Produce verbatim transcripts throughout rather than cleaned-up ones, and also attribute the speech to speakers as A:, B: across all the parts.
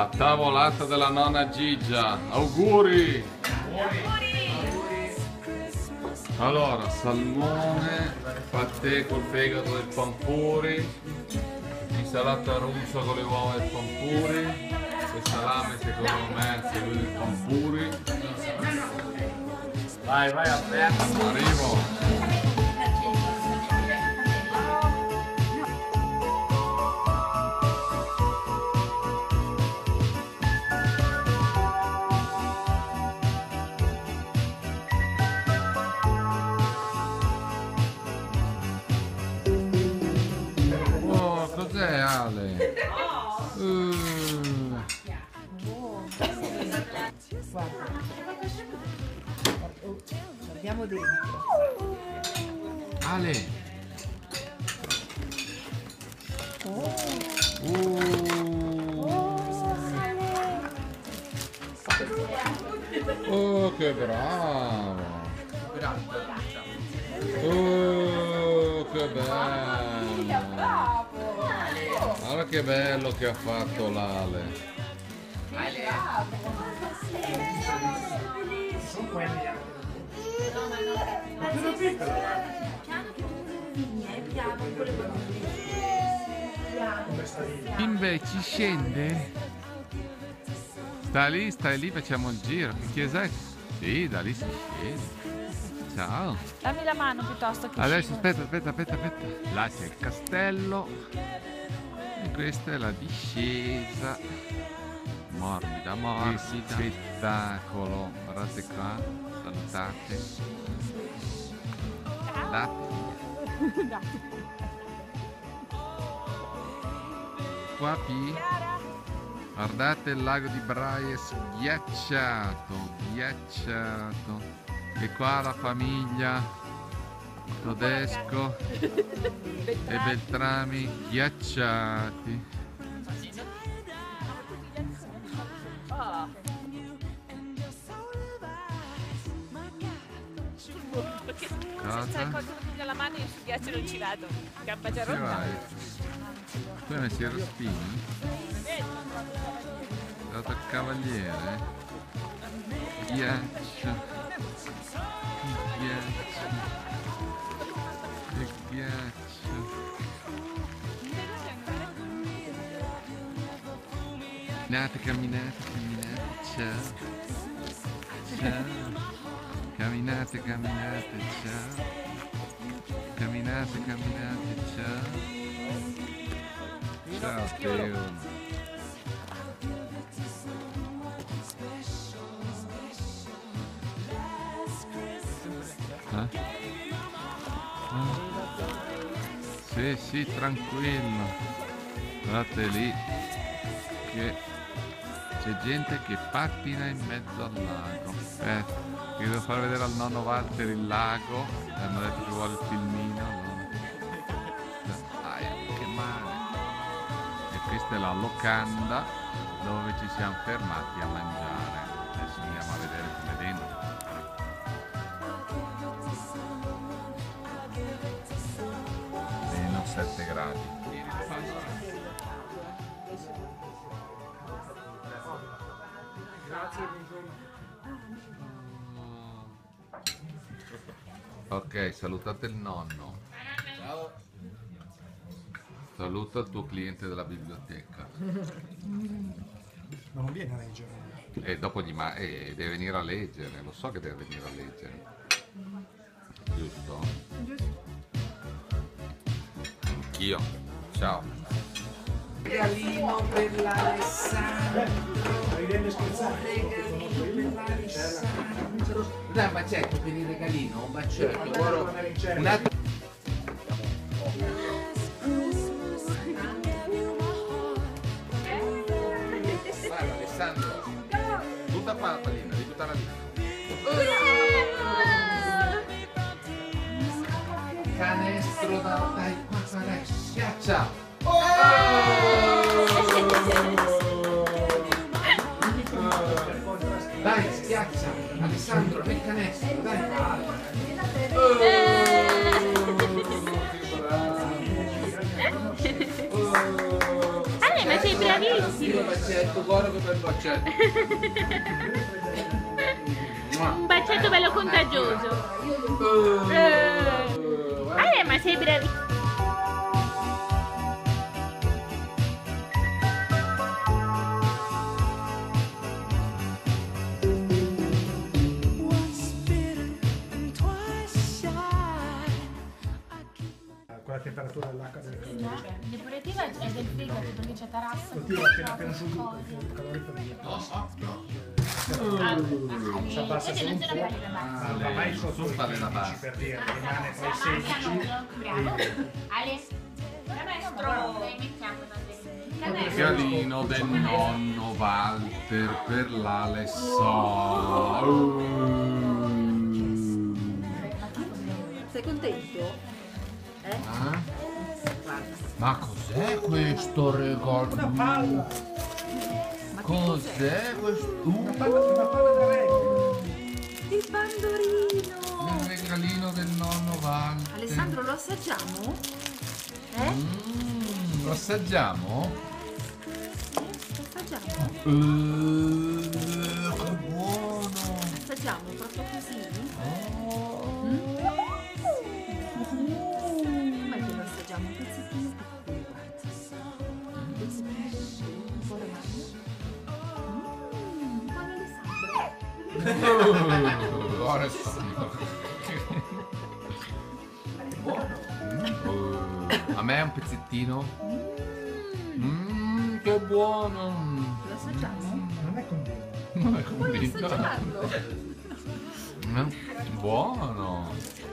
A: La tavolata della nonna Gigia. Auguri! Allora, salmone, patè col fegato del pampuri, insalata russa con le uova del pampuri, il salame secondo me è quello del pampuri.
B: Vai, vai, aspetta.
A: Arrivo! Cos'è Ale? Uh.
C: Guarda. Oh, ci abbiamo dentro.
A: Ale!
C: Oh.
A: Uh. Oh, che bravo! Oh, che bello! Guarda che bello che ha fatto l'Ale!
B: Sono quelli.
D: No, ma no, ma sono piccolo. Piano che tu vieni, è piano con le bambine. Piano.
A: Invece scende? Sta lì, stai lì, facciamo il giro. Che chiesa è? Sì, da lì si scende. Ciao.
D: Dammi la mano piuttosto che
A: Adesso
D: scivolo.
A: aspetta, aspetta, aspetta, aspetta. Là c'è il castello. E questa è la discesa. Morbida, morbida. Che spettacolo. Guardate qua. Salutate. Guardate. Qua P. Guardate il lago di Braies ghiacciato, ghiacciato. E qua la famiglia Todesco e Beltrami ghiacciati.
D: Oh.
A: Cosa?
D: Senza il coso alla mano io sul ghiaccio non ci vado. Gamba già
A: Ci
D: rotta.
A: vai? Tu hai messo i respini? Sei stato il cavaliere? Ghiaccio. Che ghiaccio. Che ghiaccio. Camminate, camminate, camminate. Ciao. Ciao. Camminate, camminate, ciao. Camminate, camminate, ciao. Ciao, Teo. Eh? Ah. Sì, sì, tranquillo. Guardate lì che c'è gente che pattina in mezzo al lago. Eh, che devo far vedere al nonno Walter il lago. E hanno detto che vuole il filmino. Allora. Dai, che male. E questa è la locanda dove ci siamo fermati a mangiare. Adesso andiamo a vedere come dentro. Meno sette gradi. Vieni, passa. Ok, salutate il nonno.
B: Ciao.
A: Saluta il tuo cliente della biblioteca.
B: Ma non viene a leggere.
A: E dopo gli ma eh, deve venire a leggere, lo so che deve venire a leggere. Giusto? Anch'io. Ciao.
C: Regalino per l'Alessandro.
B: Ridendo e scherzando.
C: Regalino per l'Alessandro.
E: Dai, un bacetto per il regalino, un bacetto.
B: Guarda una ricetta.
E: Un altro.
A: Guarda Alessandro. Butta qua la pallina, devi buttarla lì.
E: Canestro da. Dai, qua, qua, dai, schiaccia. Dai, schiaccia. Alessandro, nel canestro, dai.
D: Ale, ma sei bravissimo.
E: Un bacetto, guarda che bel bacetto.
D: Un bacetto bello contagioso. Eh, eh, ma sei bravissimo.
B: Con la temperatura dell'acqua del calore.
D: Depurativa è del fegato perché c'è tarassa.
B: Continua appena appena sul il calore per dire. Si abbassa solo un po', ma va mai sotto i quindici per dire, rimane tra i sedici.
D: Bravo. Ale. Maestro.
A: Il galino del nonno Walter per l'Alessà.
C: Sei contento? Eh?
E: Ah?
C: Guarda.
E: Ma cos'è questo regalo?
B: Una palla!
E: Cos'è questo?
B: Una palla, una palla da regno!
C: Il bandolino!
E: Il regalino del nonno Walter.
C: Alessandro, lo assaggiamo? Eh?
E: Mm, lo assaggiamo?
C: Lo assaggiamo?
E: Uh, che buono!
C: Assaggiamo proprio così?
E: Oh.
C: Mm? Come che lo assaggiamo? Un pezzettino piccolo, guarda. Un pezzettino un po' romano. Mmm, buon Alessandro.
E: Uh, ora sto- Uh, a me un pezzettino. Mmm, che buono!
C: Lo assaggiamo?
B: Non è convinto.
E: Non è
C: Puoi
E: convinto.
C: assaggiarlo?
E: Mm, buono!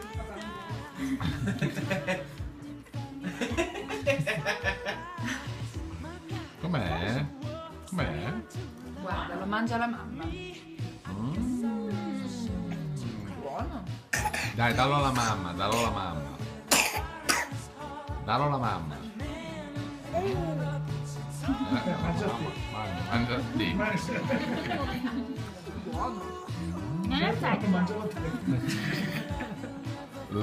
E: Com'è? Com'è?
C: Guarda, lo mangia la mamma.
E: Mm.
C: Buono.
E: Dai, dallo alla mamma, dallo alla mamma. Dallo alla mamma. Eh,
B: Mangia
E: mangia,
B: te.
E: mangia lì.
C: Buono.
D: Non assaggia.
B: Mangialo te.
E: Uh.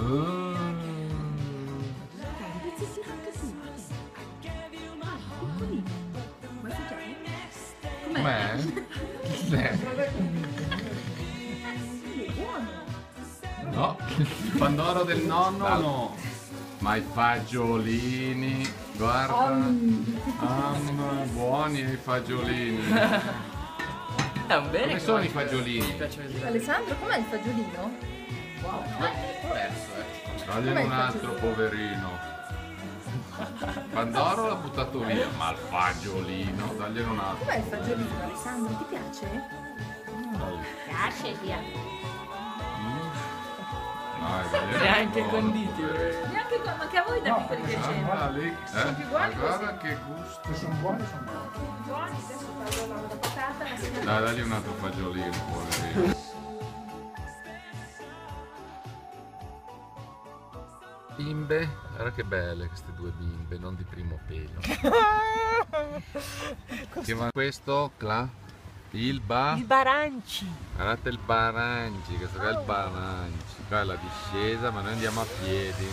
C: Dai, un pezzettino anche tu. Ah, piccolino. Vuoi assaggiare?
E: Com'è? Cos'è?
B: Non è convinto.
C: È buono.
E: No, il pandoro del nonno no. Ma i fagiolini, guarda. Mamma, buoni i fagiolini.
F: È un bene.
E: Come sono i fagiolini?
F: Mi piace vedere.
C: Alessandro, com'è il fagiolino?
F: Perso, eh.
E: Dagliene
C: Com'è il
E: un altro, poverino. Pandoro l'ha buttato via, ma il fagiolino, dagliene un altro.
C: Com'è il fagiolino, Alessandro? Ti piace?
D: Piace, via.
E: Dai, dagliene
F: Sei
E: un
F: anche
E: po'.
F: conditi.
C: Neanche qua, ma che a voi da piccoli piaceva?
E: Guarda lì,
C: Sono più
E: eh?
C: buoni
E: Guarda che gusto.
B: Se sono buoni, sono buoni.
C: Buoni, adesso parlo la patata, ma si
E: Dai, dagli un altro fagiolino, poverino. Bimbe, guarda che belle queste due bimbe, non di primo pelo. Che va questo, Cla? Il ba?
F: Il baranci.
E: Guardate il Baranci, questo qua è il Baranci. Qua è la discesa, ma noi andiamo a piedi.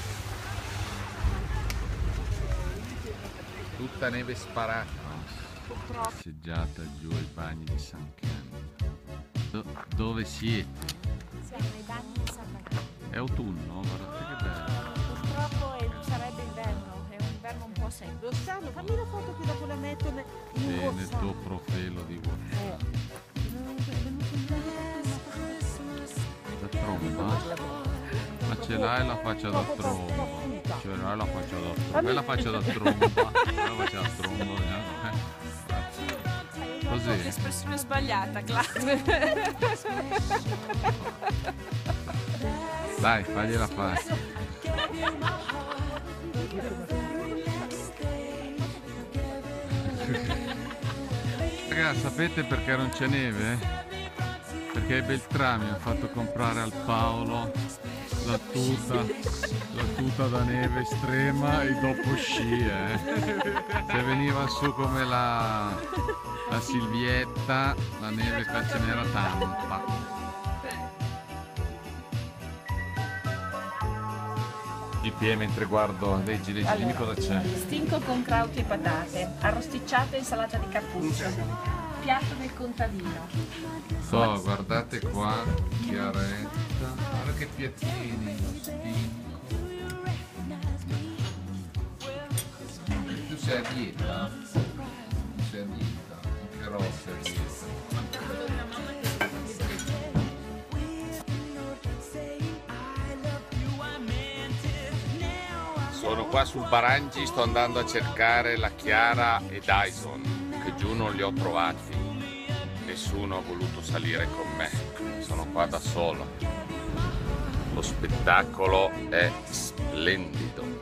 E: Tutta neve sparata. Passeggiata giù ai bagni di San Candido. Do- dove siete?
G: Siamo ai bagni di San Magano.
E: È autunno, guardate che bello.
G: Purtroppo è- sarebbe inverno, è un inverno un po' secco. Rossano, fammi la foto che dopo la metto ne- in un
E: Bene, il tuo
G: borsato.
E: profilo di WhatsApp. La tromba? Ma ce l'hai la faccia da tromba? Ce l'hai la faccia da tromba? Fai la faccia da tromba? Fai la faccia da tromba, vediamo. Così?
G: Espressione sbagliata, classe.
E: Dai, fagli la faccia. Ragazzi, sapete perché non c'è neve? Perché ai Beltrami hanno fatto comprare al Paolo la tuta, la tuta da neve estrema e dopo sci, eh. Se veniva su come la, la Silvietta, la neve qua ce n'era tanta.
A: Il P E mentre guardo, leggi, leggi,
G: Allora,
A: dimmi cosa c'è.
G: Stinco con crauti e patate, arrosticciato e insalata di cappuccio, piatto del contadino.
A: So, guardate qua, Chiaretta, guarda che piattini, stinco. Tu sei a dieta? Tu sei a dieta? Che roba sei a dieta? Sono qua sul Barangi, sto andando a cercare la Chiara e Dyson, che giù non li ho trovati. Nessuno ha voluto salire con me, sono qua da solo. Lo spettacolo è splendido.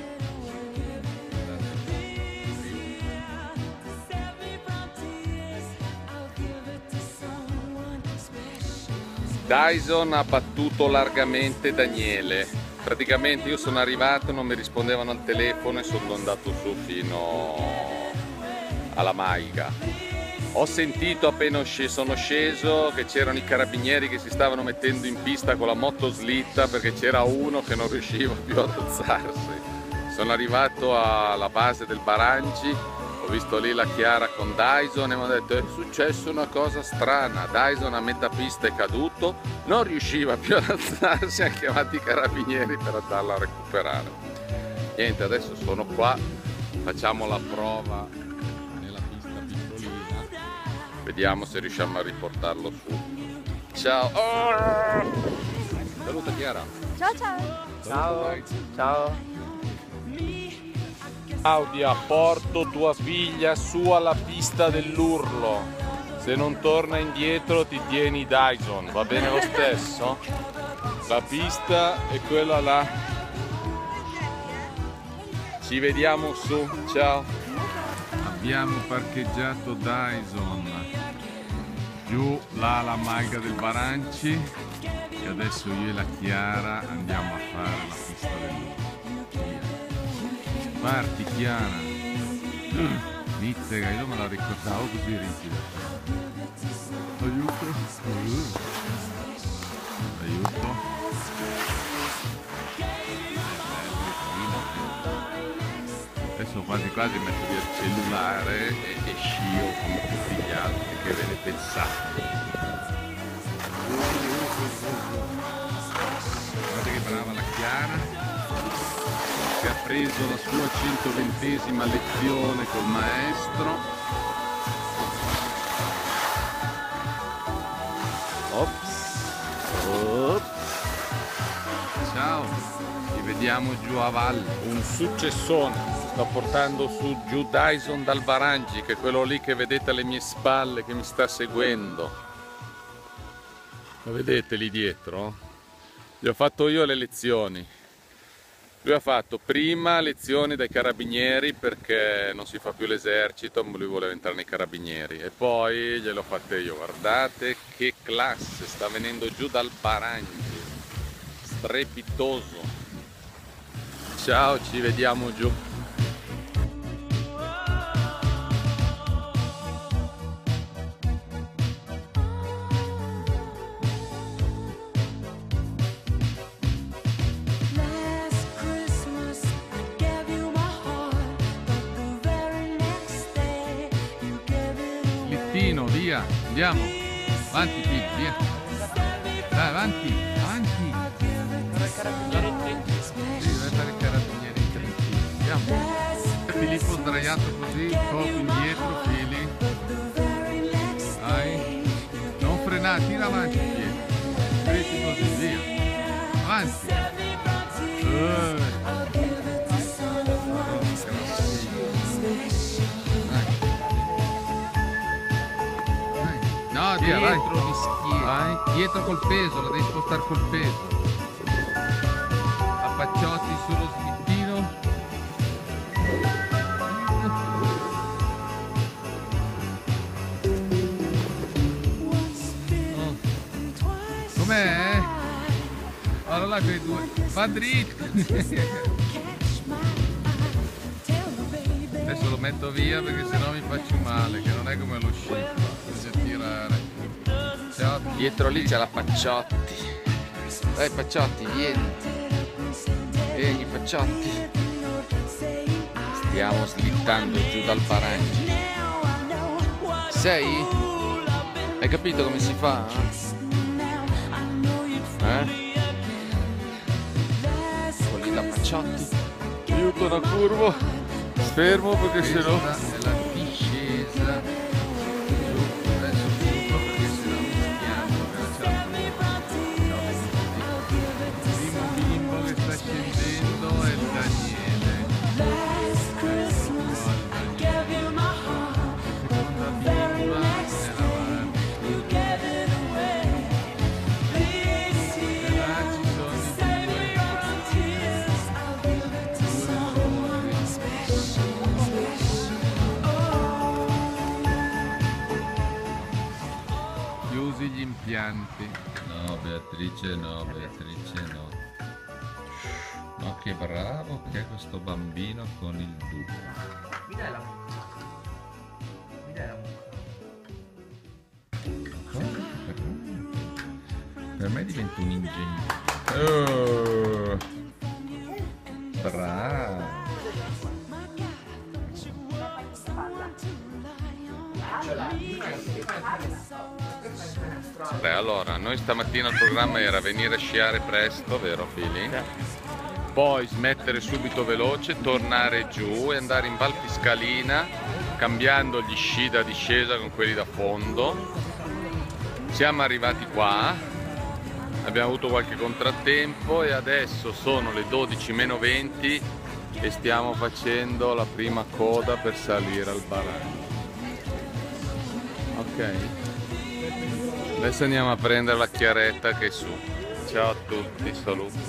A: Dyson ha battuto largamente Daniele. Praticamente io sono arrivato, non mi rispondevano al telefono e sono andato su fino alla Maiga. Ho sentito appena sono sceso che c'erano i carabinieri che si stavano mettendo in pista con la motoslitta perché c'era uno che non riusciva più ad alzarsi. Sono arrivato alla base del Barangi, ho visto lì la Chiara con Dyson e mi hanno detto è successo una cosa strana, Dyson a metà pista è caduto, non riusciva più ad alzarsi, hanno chiamato i carabinieri per andarla a recuperare. Niente, adesso sono qua, facciamo la prova nella pista piccolina, vediamo se riusciamo a riportarlo su. Ciao! Oh! Saluta Chiara!
G: Ciao ciao!
F: Ciao, ciao.
A: Claudia, porto tua figlia su alla pista dell'Urlo. Se non torna indietro ti tieni Dyson, va bene lo stesso? La pista è quella là. Ci vediamo su, ciao. Abbiamo parcheggiato Dyson giù là alla Maiga del Baranci e adesso io e la Chiara andiamo a fare la pista dell'Urlo. Parti Chiara. Mm. Mizzega, io me la ricordavo così rigida. Aiuto. Uh. Aiuto. Adesso quasi quasi metto via il cellulare e, e scio come tutti gli altri, che ve ne pensate? Guardate che brava la Chiara, che ha preso la sua centoventesima lezione col maestro. Ops. Ops. Ciao, ci vediamo giù a valle. Un successone, sto portando su giù Dyson dal Barangi, che è quello lì che vedete alle mie spalle che mi sta seguendo. Lo vedete lì dietro? Gli ho fatto io le lezioni. Lui ha fatto prima lezioni dai carabinieri perché non si fa più l'esercito, ma lui voleva entrare nei carabinieri e poi gliel'ho fatte io. Guardate che classe, sta venendo giù dal Barangi, strepitoso. Ciao, ci vediamo giù. Via, andiamo, avanti Pip, via, dai avanti, avanti, sì, deve fare i carabinieri in Trentino, andiamo, Filippo sdraiato così, poco indietro, Fili, dai, non frenare, tira avanti i piedi, prendi così, via, avanti, uh. No, dietro, vai. Vai, dietro col peso, la devi spostare col peso. Affacciati sullo slittino. Oh. Com'è? Guarda là quei due. Va dritto. Adesso lo metto via perché sennò mi faccio male, che non è come lo sci. Bisogna tirare. Ciao. Dietro lì c'è la Pacciotti. Dai Pacciotti, vieni. Vieni Pacciotti. Stiamo slittando giù dal Barangi. Sei? Hai capito come si fa? Eh? Quelli da Pacciotti. Aiuto una curva. Fermo perché se no. Questa è la discesa. Giù, adesso tutto perché se no rischiamo che non ce la facciamo. Il primo bimbo che sta scendendo è il Daniele. Eccolo qua il Daniele. La seconda bimba è la Marti. E là ci sono i due. Chiusi gli impianti. No, Beatrice no, Beatrice no. Ma che bravo che è questo bambino con il dubbio.
B: Mi dai la mucca? Mi dai la mucca?
A: Per me diventa un ingegnere. Oh, bravo. Beh, allora, noi stamattina il programma era venire a sciare presto, vero Fili? Poi smettere subito veloce, tornare giù e andare in Val Fiscalina cambiando gli sci da discesa con quelli da fondo. Siamo arrivati qua, abbiamo avuto qualche contrattempo e adesso sono le dodici meno venti e stiamo facendo la prima coda per salire al Barangi. Ok? Adesso andiamo a prendere la Chiaretta che è su. Ciao a tutti, saluto.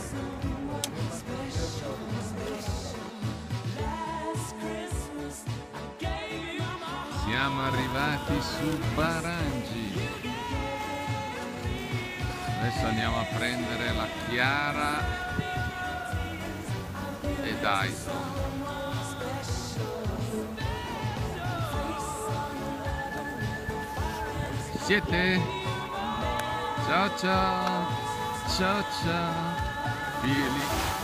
A: Siamo arrivati su Barangi. Adesso andiamo a prendere la Chiara e Dyson. Siete? Ciao ciao, ciao ciao, Fili.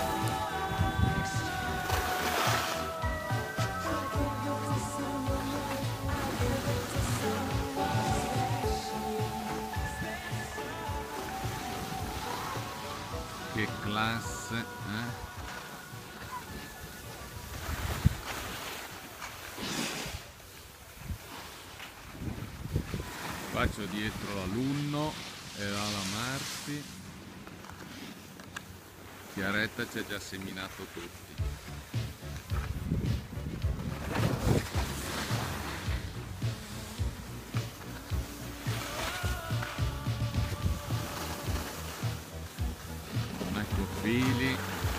A: Che classe, eh? Faccio dietro l'alunno e là la Marti. Chiaretta ci ha già seminato tutti. Ecco Fili.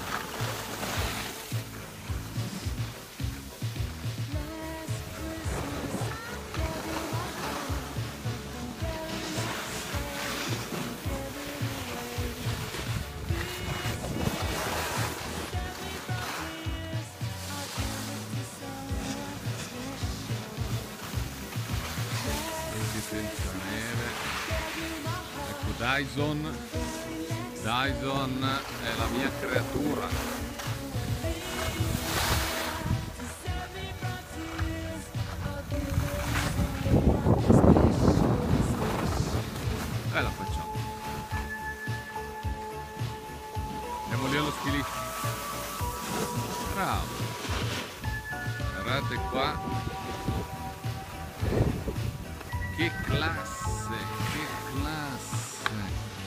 A: Senza neve. Ecco Dyson. Dyson è la mia creatura. E la facciamo. Andiamo lì allo stilista. Bravo. Guardate qua. Che classe, che classe!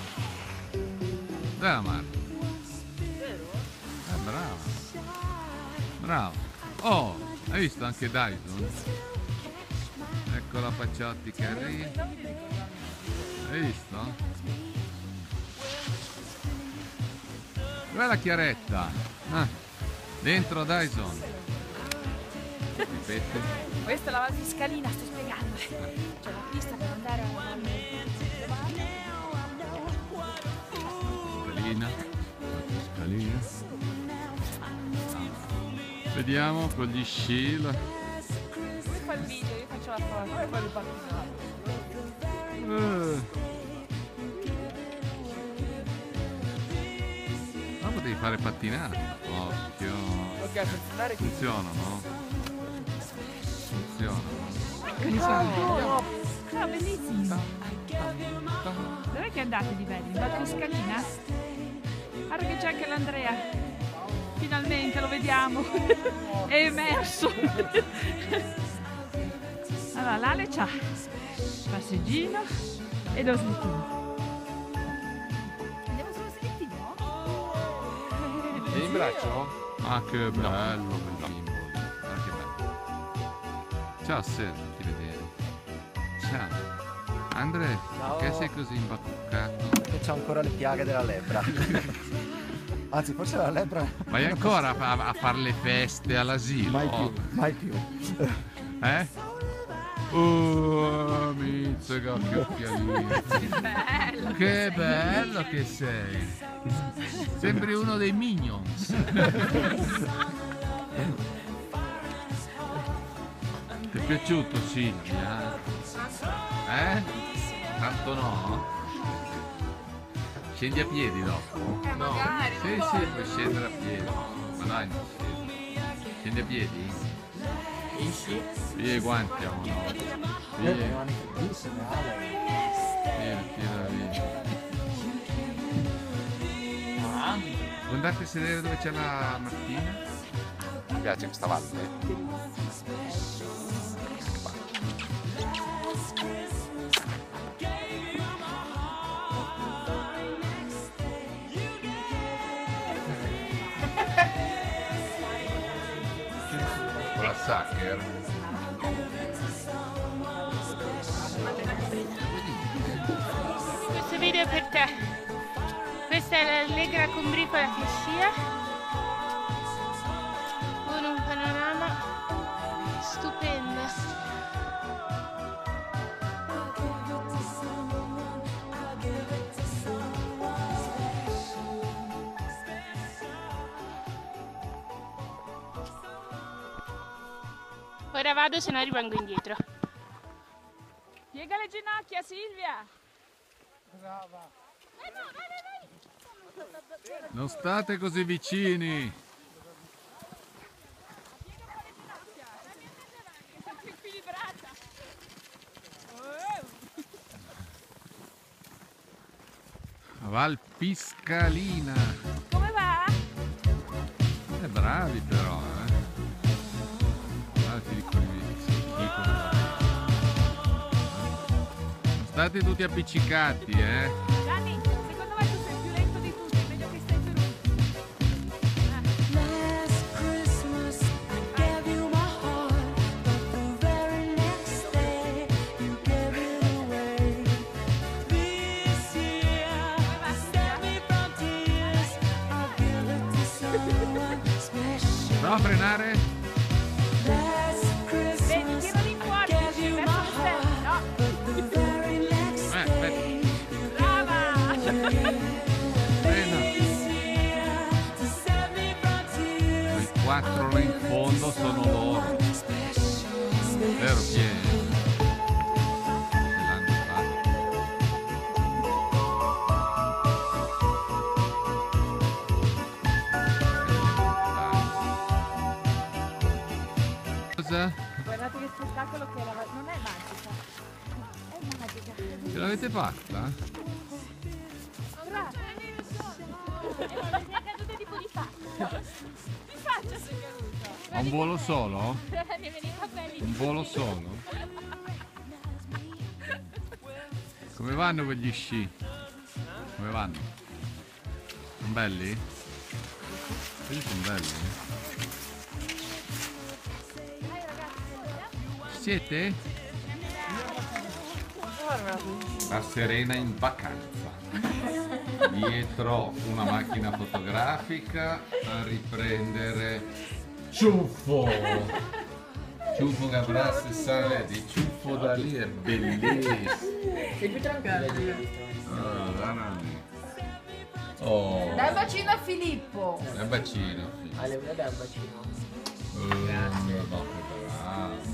A: Dai la Marta! Eh, brava! Brava! Oh, hai visto anche Dyson? Ecco la Pacciotti che arriva. Hai visto? Dov'è la Chiaretta? Ah, dentro Dyson! Ripete.
G: Questa è la Val Fiscalina, sto spiegando. C'è la pista per andare a
A: Scalina, scalina. Vediamo con gli sci.
G: Lui fa il video, io faccio la foto, e poi riparto.
A: Eh. Ma potete devi fare pattinata. Occhio.
F: Ok, per tornare qui.
A: Funziona, no? Funziona.
G: Oh, no, bellissimo. Dov'è che andate di belli? In Val Toscanina? Guarda che c'è anche l'Andrea. Finalmente lo vediamo. È emerso. Allora, l'Ale c'ha il passeggino e lo slittino. Andiamo sullo slittino?
F: Vieni in braccio?
A: Ah, che bello quel bimbo. Ah, che bello. Ciao Ser, ti vedere. Ciao. Andre,
F: Ciao.
A: perché sei così imbacuccato?
F: Perché c'ho ancora le piaghe della lebbra. Anzi, forse la lebbra.
A: Vai ancora a, a fare le feste all'asilo?
F: Mai più, mai più.
A: Eh? Oh, mizzica, che occhialino.
G: Bello.
A: Che bello che sei. Sembri uno dei Minions. Ti è piaciuto Silvia? Eh? Tanto no? Scendi a piedi dopo?
D: Eh, magari.
A: Sì, sì, puoi scendere a piedi. Ma dai, non scendi. Scendi a piedi? Via i guanti, amore. Via. Via, tira via. Vuoi andarti a sedere dove c'è la mattina?
F: Mi piace questa valle.
A: Con la Sacher?
H: Questo video è per te. Questa è l'allegra combricola che scia con un panorama stupendo. Ora vado, se no rimango indietro.
G: Piega le ginocchia, Silvia.
A: Non state così vicini. Val Piscalina.
G: Come va?
A: Eh, bravi però, eh. Ah, ti dico di schifo. Non state tutti appiccicati, eh.
G: Gianni, secondo me tu sei più lento di tutti, meglio che stai seduto.
A: Prova a frenare.
G: Vedi, tirali fuori, verso lo step. No.
A: Eh, aspetta.
G: Brava!
A: Frena. Quei quattro là in fondo sono loro. Vero Piero? Ce l'hanno fatto. Cosa?
G: Guardate che spettacolo che era. Non è magica. È magica.
A: Ce l'avete fatta?
G: Grazie.
H: Mi è caduto tipo di faccia.
G: Di faccia sei caduta.
A: Ha un volo solo?
H: Mi è venuto i capelli.
A: Un volo solo? Come vanno quegli sci? Come vanno? Sono belli? Quelli sono belli. Siete? La Serena in vacanza. Dietro una macchina fotografica a riprendere ciuffo. Ciuffo che avrà sessanta di ciuffo da lì è bellissimo.
D: Sei più tranquillo.
A: Oh, guarda lì. Oh,
D: Dai un bacino a Filippo.
A: è un bacino. Sì.
F: Ale, una dai un bacino.
A: Grazie. No, che bravo.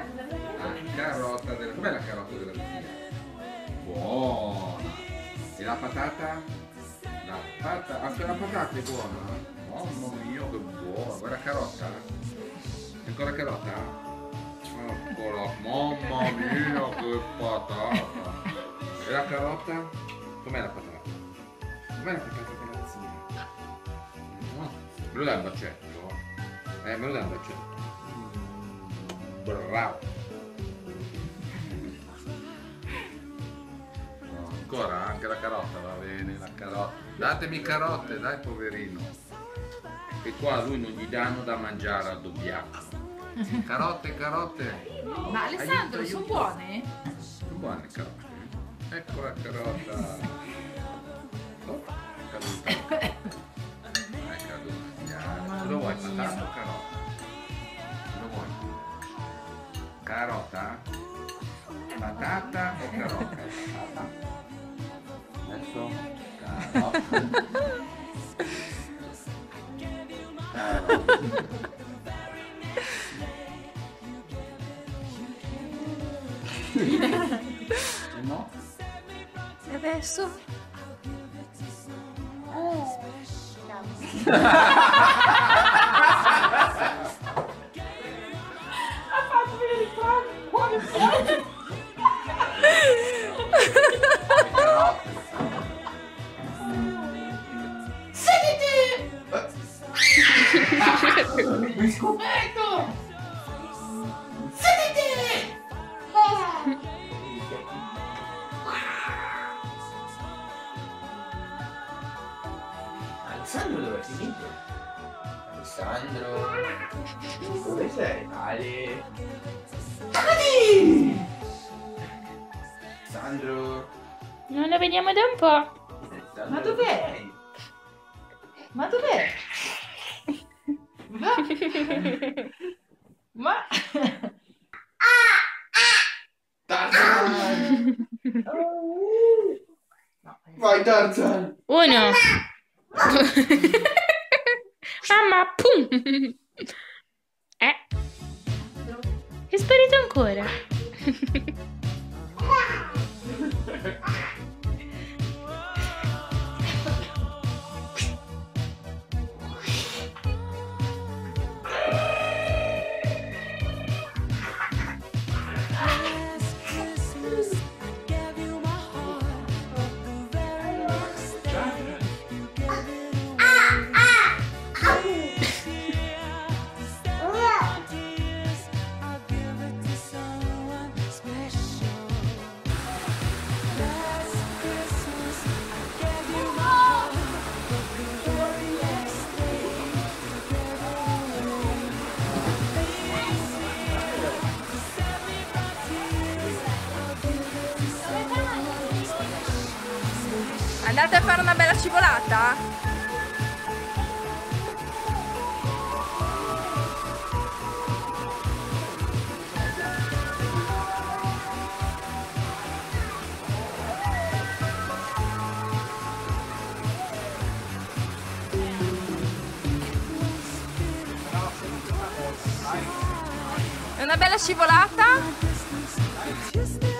A: Ah, carota della... Com'è la carota della Lucia? Buona! E la patata? La patata, anche la patata è buona? Mamma mia che buona, guarda carota. Ancora carota? Ancora, mamma mia che patata. E la carota? Com'è la patata? Com'è la patata della zia? No. Me lo dai un bacetto? Eh, me lo dai un bacetto? Bravo. No, ancora anche la carota va bene, la carota. Datemi carote, dai poverino. Che qua a lui non gli danno da mangiare al dobbiaco. Carote, carote.
D: Ma Alessandro, sono buone?
A: Sono buone carote. Ecco la carota. Oh, è caduta. È caduta. Cosa vuoi? Patata o carota? Cosa vuoi? Carota? Patata o carota? Patata. Adesso carota. Carota. No?
H: E adesso? Oh.
B: Sediti! Mi scoperto! Sediti! Alessandro dove è finito? Alessandro, dove sei? Ale. Ali! Alessandro.
H: Non lo vediamo da un po'.
B: Alessandro.
D: Ma dov'è? Ma dov'è? Ma... Ma...
B: Tarzan! Vai Tarzan!
H: Uno. Mamma, pum. Eh. È sparito ancora.
C: Andate a fare una bella scivolata? È una bella scivolata?